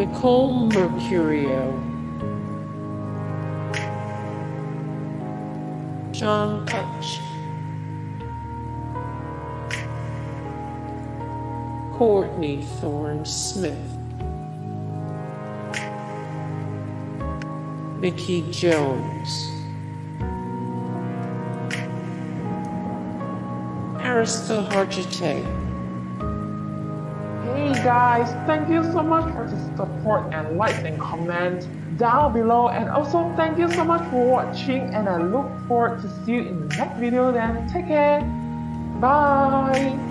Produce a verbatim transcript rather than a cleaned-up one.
Nicole Mercurio, John Hutch, Courtney Thorne-Smith, Mickey Jones, Mariska Hargitay. Hey guys, thank you so much for the support and likes and comments down below, and also thank you so much for watching, and I look forward to see you in the next video. Then take care, bye.